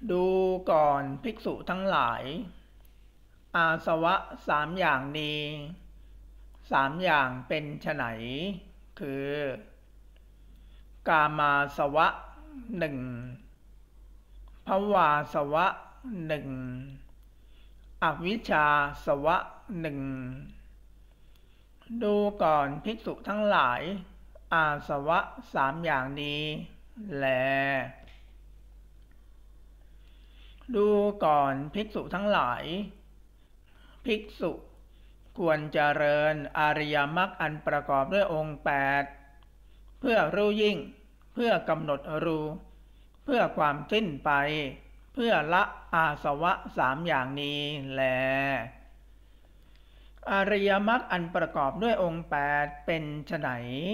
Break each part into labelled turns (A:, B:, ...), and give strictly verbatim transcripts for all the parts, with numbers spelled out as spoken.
A: ดูก่อนภิกษุทั้งหลายอาสวะสามอย่างนี้สามอย่างเป็นไฉนคือกามาสวะหนึ่งภวาสวะหนึ่งอวิชชาสวะหนึ่งดูก่อนภิกษุทั้งหลายอาสวะสามอย่างนี้แลดูก่อนภิกษุทั้งหลายภิกษุควรเจริญอริยมรรคอันประกอบด้วยองค์แปดเพื่อรู้ยิ่งเพื่อกำหนดรู้เพื่อความสิ้นไปเพื่อละอาสวะสามอย่างนี้แลอริยมรรคอันประกอบด้วยองค์แปดเป็นไฉน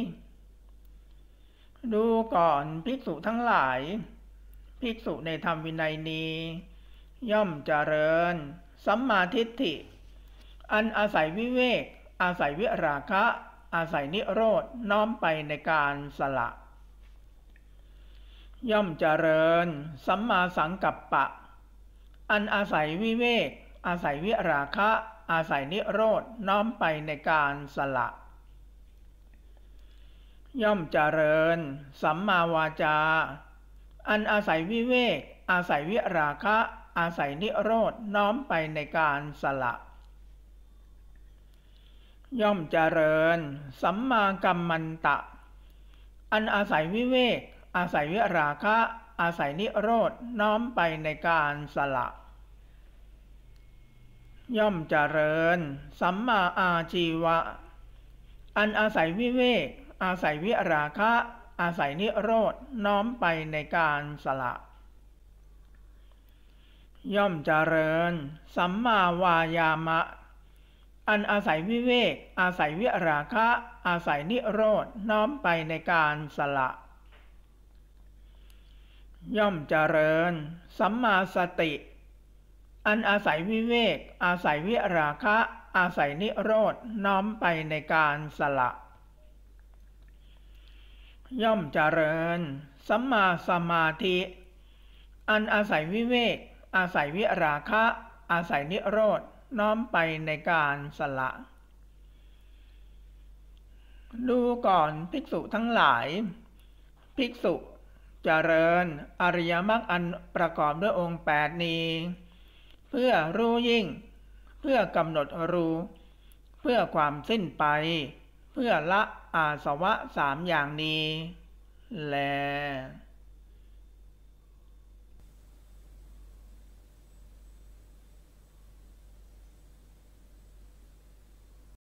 A: ดูก่อนภิกษุทั้งหลายภิกษุในธรรมวินัยนี้ย่อมเจริญสัมมาทิฏฐิอันอาศัยวิเวกอาศัยวิราคะอาศัยนิโรธน้อมไปในการสละย่อมเจริญสัมมาสังกัปปะอันอาศัยวิเวกอาศัยวิราคะอาศัยนิโรธน้อมไปในการสละย่อมเจริญสัมมาวาจาอันอาศัยวิเวกอาศัยวิราคะอาศัยนิโรธน้อมไปในการสละย่อมเจริญสัมมากัมมันตะอันอาศัยวิเวกอาศัยวิราคะอาศัยนิโรธน้อมไปในการสละย่อมเจริญสัมมาอาชีวะอันอาศัยวิเวกอาศัยวิราคะอาศัยนิโรธน้อมไปในการสละย่อมเจริญสัมมาวายามะอันอาศัยวิเวกอาศัยวิราคะอาศัยนิโรธน้อมไปในการสละย่อมเจริญสัมมาสติอันอาศัยวิเวกอาศัยวิราคะอาศัยนิโรธน้อมไปในการสละย่อมเจริญสัมมาสมาธิอันอาศัยวิเวกอาศัยวิราคะอาศัยนิโรธน้อมไปในการสละดูก่อนภิกษุทั้งหลายภิกษุเจริญอริยมรรคอันประกอบด้วยองค์แปดนี้เพื่อรู้ยิ่งเพื่อกำหนดรู้เพื่อความสิ้นไปเพื่อละอาสวะสามอย่างนี้แล